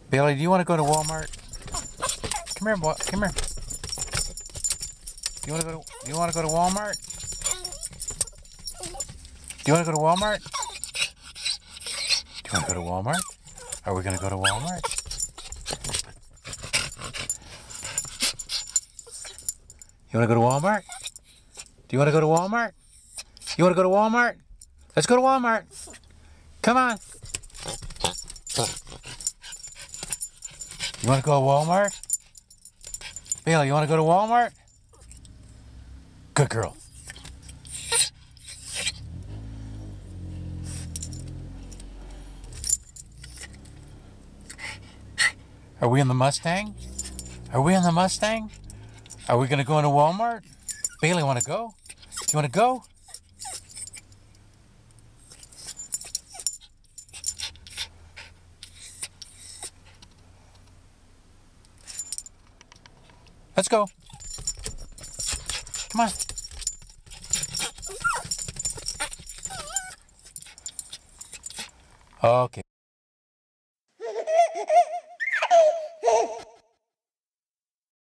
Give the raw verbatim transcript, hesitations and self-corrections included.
Bailey, do you want to go to Walmart? Come here, boy. Come here. Do you want to go to, do you want to go to Walmart? Do you want to go to Walmart? Do you want to go to Walmart? Are we going to go to Walmart? You want to go to Walmart? Do you want to go to Walmart? You want to go to Walmart? Let's go to Walmart. Come on. You want to go to Walmart? Bailey, you want to go to Walmart? Good girl. Are we in the Mustang? Are we in the Mustang? Are we going to go into Walmart? Bailey, want to go? Do you want to go? Let's go. Come on. Okay.